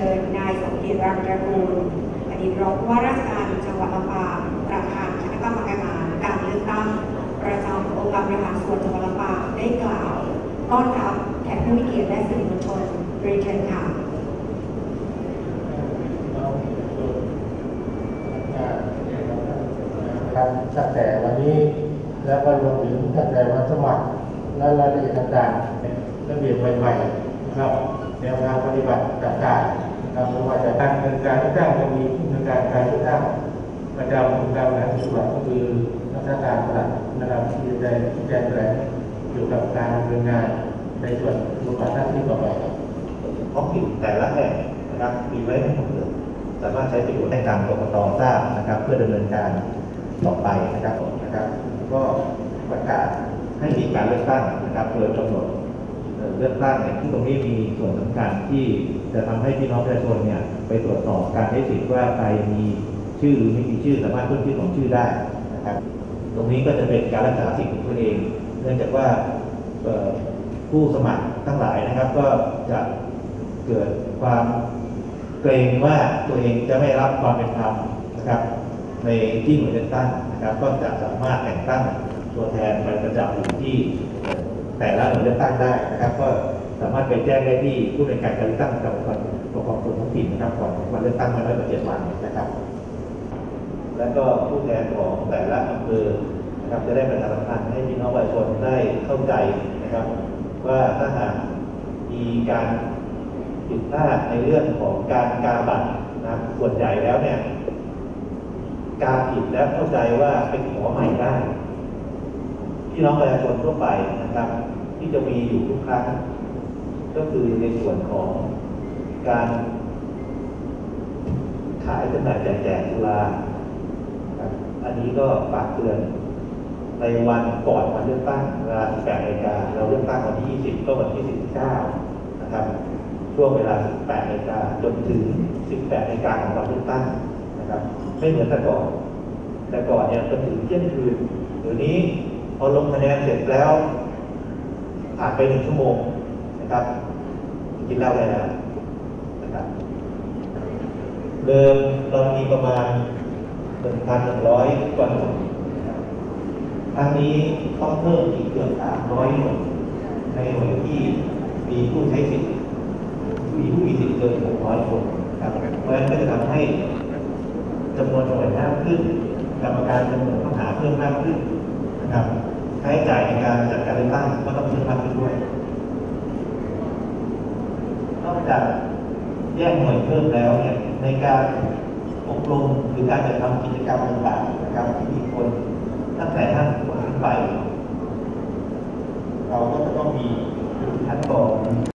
ชิญนายสมเกียรติรังตระกูลอดีตรองผู้ว่าราชการจังหวัดลำปางประธานคณะกรรมการเลือกตั้งประจำองค์การบริหารส่วนจังหวัดลำปางได้กล่าวต้อนรับแขกผู้มีเกียรติและสื่อมวลชนเรียนเชิญค่ะตั้งแต่วันนี้แล้วก็รวมถึงตั้งแต่วันสมัครและรายละเอียดต่างๆระเบียบใหม่ๆนะครับแนวทางปฏิบัติต่างๆนะครับไม่ว่าจะการดำเนินการเลือกตั้งจะมีผู้ดำเนินการเลือกตั้งประจำองค์การบริหารส่วนก็คือรัฐการปลัดนะครับที่จะชี้แจงแถลงเกี่ยวกับการดำเนินงานในส่วนบทบาทหน้าที่ต่อไปท้องถิ่นแต่ละแห่งนะครับมีไว้ทั้งหมดเลยสามารถใช้ประโยชน์ให้ทางกกต.ทราบนะครับเพื่อดำเนินการต่อไปนะครับก็ประกาศให้มีการเลือกตั้งนะครับโดยกำหนดเลือกตั้งเนี่ยที่ตรงนี้มีส่วนสำคัญที่จะทำให้พี่น้องประชาชนเนี่ยไปตรวจสอบการใช้สิทธิ์ว่าใครมีชื่อหรือไม่มีชื่อสามารถเพิ่มชื่อของชื่อได้นะครับตรงนี้ก็จะเป็นการรักษาสิทธิ์ของตัวเองเนื่องจากว่าผู้สมัครทั้งหลายนะครับก็จะเกิดความเกรงว่าตัวเองจะไม่รับความเป็นธรรมนะครับในที่หน่วยเลือกตั้งนะครับก็จะสามารถแต่งตั้งตัวแทนไปประจำอยู่ที่แต่ละหน่วยเลือกตั้งได้นะครับก็สามารถไปแจ้งได้ที่ผู้ในวยการเลือกตั้งจังหวัดปกครองส่วนท้องถิ่นนะครับก่อนวันเลือกตั้งมาแล้ว7 วันนะครับแล้วก็ผู้แทนของแต่ละอำเภอนะครับจะได้ประชาสัมพันธ์ให้พี่น้องประชาชนได้เข้าใจนะครับว่าถ้าหากมีการผิดพลาดในเรื่องของการกาบัตรนะส่วนใหญ่แล้วเนี่ยการผิดแล้วเข้าใจว่าเป็นขอใหม่ได้พี่น้องประชาชนทั่วไปนะครับที่จะมีอยู่ทุกครั้งก็คือในส่วนของการขายจำหน่ายแจกสุราอันนี้ก็ฝากเตือนในวันก่อนวันเลือกตั้งเวลา 18 นาฬิกาเราเลือกตั้งวันที่ 20 ก็วันที่ 19 นะครับช่วงเวลา 18 นาฬิกาจนถึง 18 นาฬิกาของวันเลือกตั้งนะครับไม่เหมือนแต่ก่อนเนี่ยจนถึงเที่ยงคืนเดี๋ยวนี้พอลงคะแนนเสร็จแล้วผ่านไป1 ชั่วโมงนะครับกินเหล้าได้แล้วนะครับเดิมเรามีประมาณ 1,100 กว่าหน่วยครั้งนี้ต้องเพิ่มอีกเกือบ300 หน่วยในหน่วยที่มีผู้ใช้สิทธิ์มีผู้มีสิทธิ์เกิน600 คนครับเพราะฉะนั้นก็จะทำให้จำนวนหน่วยมากขึ้นกรรมการจำนวนต้องหาเพิ่มมากขึ้นนะครับค่าใช้จ่ายในการจัดการเลือกตั้งก็ต้องเพิ่มมากขึ้นด้วยนอกจากแยกหน่วยเพิ่มแล้วเนี่ยในการอบรมหรือการจัดทำกิจกรรมต่างๆนะครับที่มีคนตั้งแต่50 คนขึ้นไปเราก็จะต้องมีขั้นตอน